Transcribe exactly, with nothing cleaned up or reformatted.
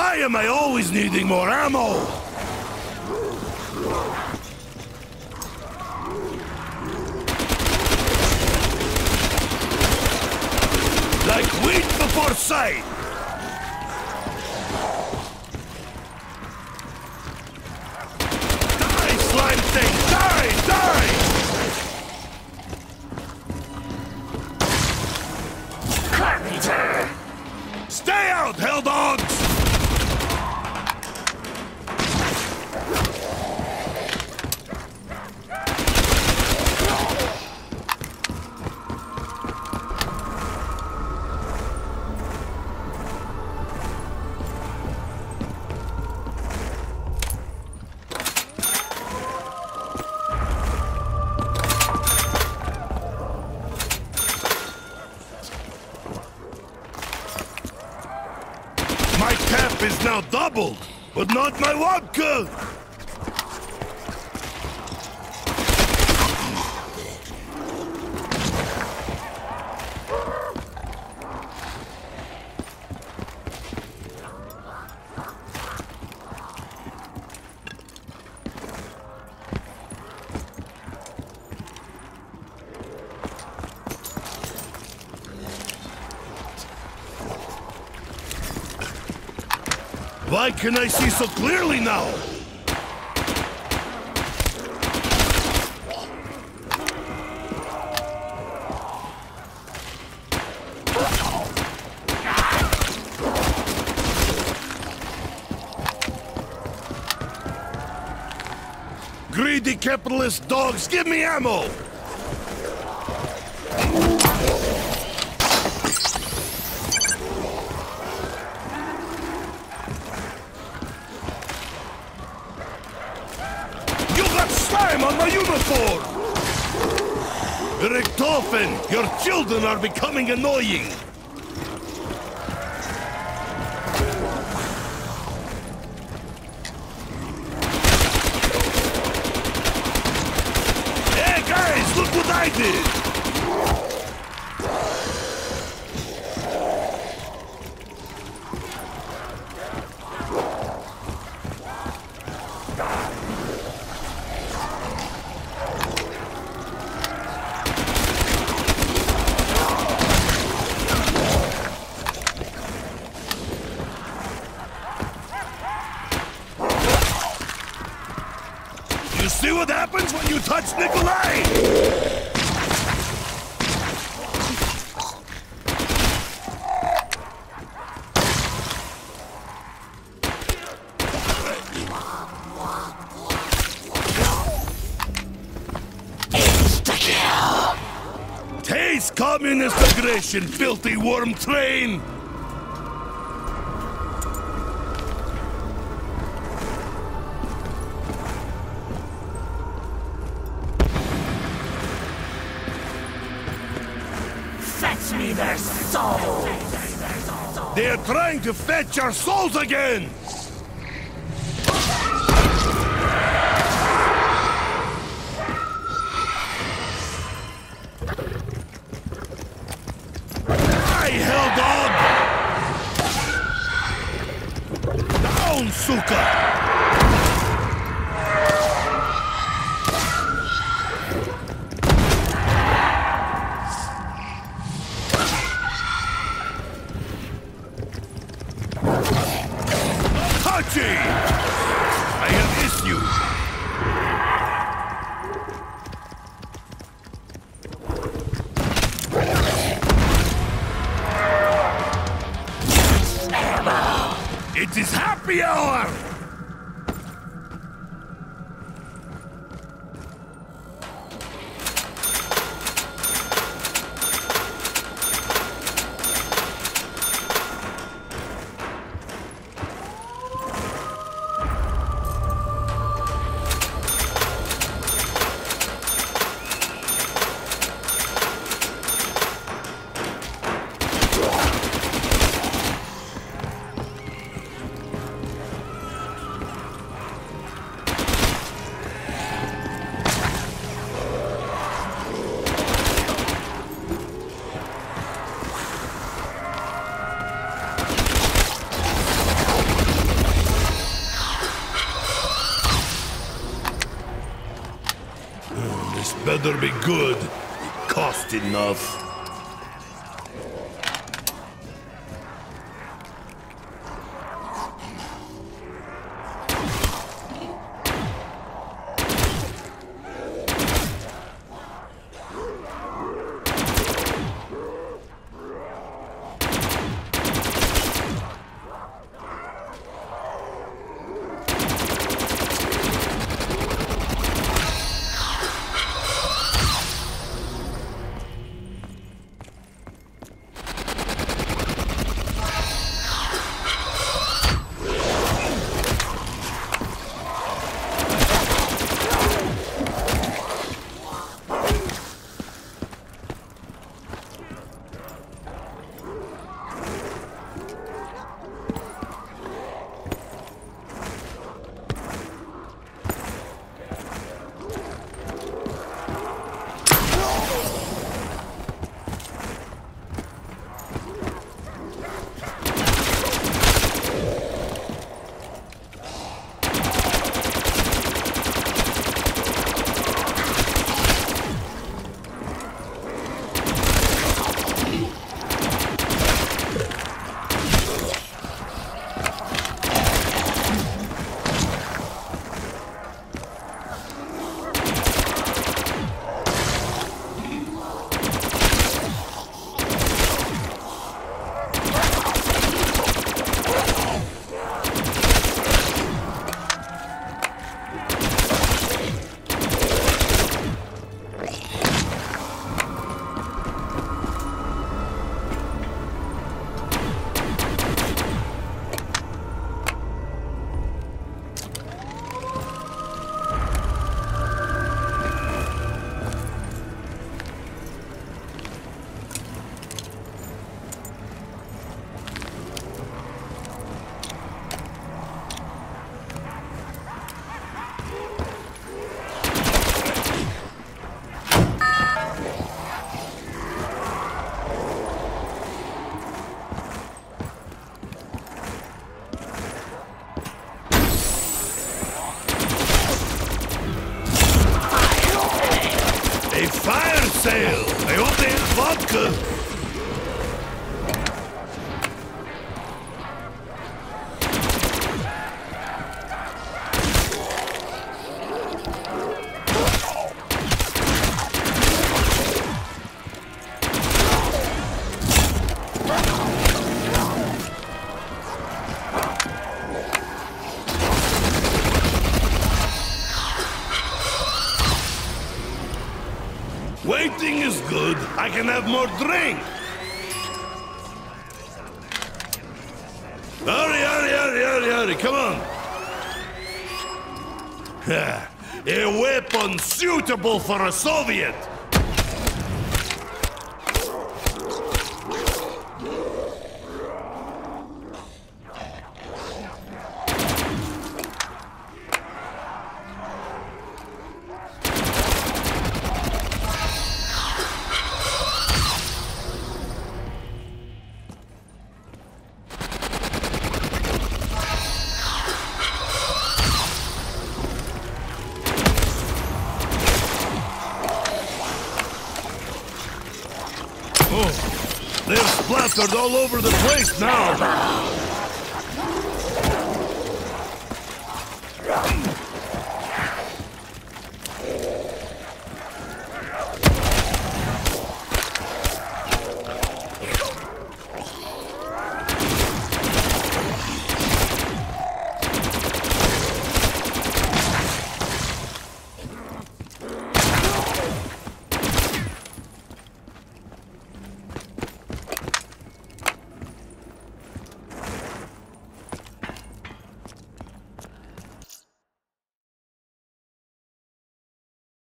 Why am I always needing more ammo? Like wheat before sight! Die, slime thing! Die! Die! Carpenter! Stay out, hell dogs! My cap is now doubled, but not my vodka! Why can I see so clearly now? Greedy capitalist dogs, give me ammo! Slime on my uniform! Richtofen, your children are becoming annoying! Hey guys, look what I did! You see what happens when you touch Nikolai? Insta-kill! Taste communist aggression, filthy worm train! Fetch me their souls! They are trying to fetch our souls again! Die, hell dog! Down, Suka! Hachi! I have issues! It is happy hour! better be good. Cost enough. Fire sale! I hope they have vodka! Waiting is good. I can have more drink. Hurry, hurry, hurry, hurry, hurry. Come on. A weapon suitable for a Soviet. Oh, they're splattered all over the place now.